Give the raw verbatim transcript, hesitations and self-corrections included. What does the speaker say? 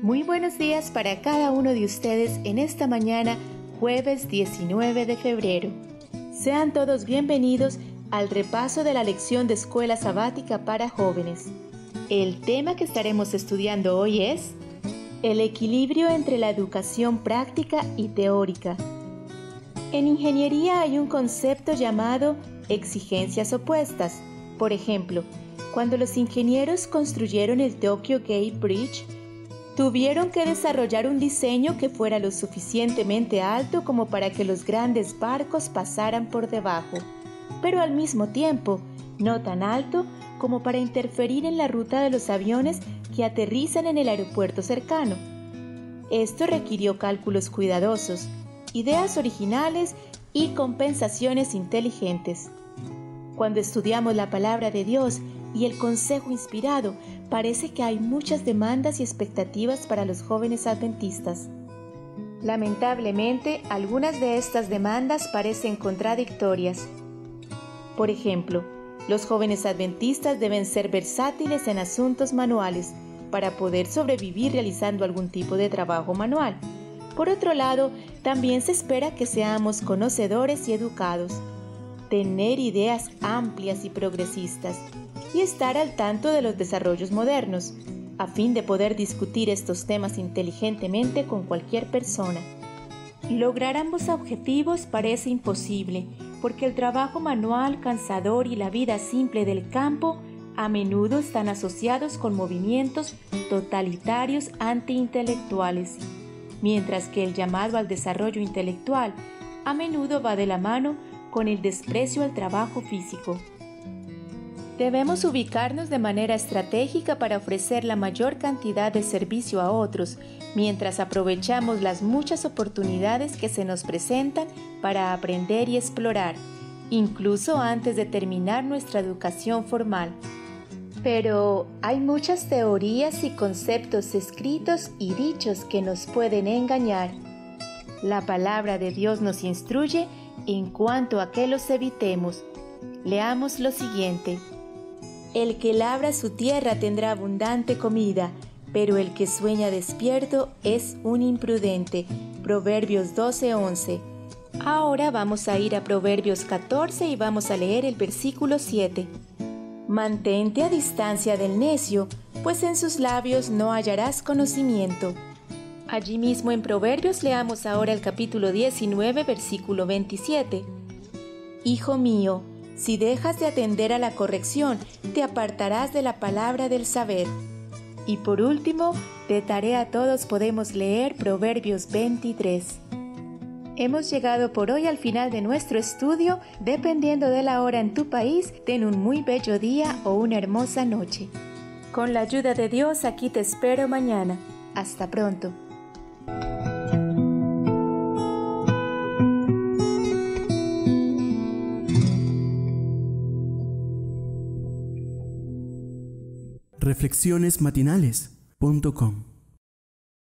Muy buenos días para cada uno de ustedes en esta mañana, jueves diecinueve de febrero. Sean todos bienvenidos al repaso de la lección de Escuela Sabática para Jóvenes. El tema que estaremos estudiando hoy es el equilibrio entre la educación práctica y teórica. En ingeniería hay un concepto llamado exigencias opuestas. Por ejemplo, cuando los ingenieros construyeron el Tokyo Gate Bridge, tuvieron que desarrollar un diseño que fuera lo suficientemente alto como para que los grandes barcos pasaran por debajo, pero al mismo tiempo no tan alto como para interferir en la ruta de los aviones que aterrizan en el aeropuerto cercano. Esto requirió cálculos cuidadosos, ideas originales y compensaciones inteligentes. Cuando estudiamos la palabra de Dios y el consejo inspirado, parece que hay muchas demandas y expectativas para los jóvenes adventistas. Lamentablemente, algunas de estas demandas parecen contradictorias. Por ejemplo, los jóvenes adventistas deben ser versátiles en asuntos manuales para poder sobrevivir realizando algún tipo de trabajo manual. Por otro lado, también se espera que seamos conocedores y educados, tener ideas amplias y progresistas, y estar al tanto de los desarrollos modernos, a fin de poder discutir estos temas inteligentemente con cualquier persona. Lograr ambos objetivos parece imposible, porque el trabajo manual cansador y la vida simple del campo a menudo están asociados con movimientos totalitarios antiintelectuales, mientras que el llamado al desarrollo intelectual a menudo va de la mano con el desprecio al trabajo físico. Debemos ubicarnos de manera estratégica para ofrecer la mayor cantidad de servicio a otros, mientras aprovechamos las muchas oportunidades que se nos presentan para aprender y explorar, incluso antes de terminar nuestra educación formal. Pero hay muchas teorías y conceptos escritos y dichos que nos pueden engañar. La palabra de Dios nos instruye en cuanto a que los evitemos. Leamos lo siguiente. El que labra su tierra tendrá abundante comida, pero el que sueña despierto es un imprudente. Proverbios doce once. Ahora vamos a ir a Proverbios catorce y vamos a leer el versículo siete. Mantente a distancia del necio, pues en sus labios no hallarás conocimiento. Allí mismo en Proverbios leamos ahora el capítulo diecinueve, versículo veintisiete. Hijo mío, si dejas de atender a la corrección, te apartarás de la palabra del saber. Y por último, de tarea todos podemos leer Proverbios veintitrés. Hemos llegado por hoy al final de nuestro estudio. Dependiendo de la hora en tu país, ten un muy bello día o una hermosa noche. Con la ayuda de Dios, aquí te espero mañana. Hasta pronto. reflexiones matinales punto com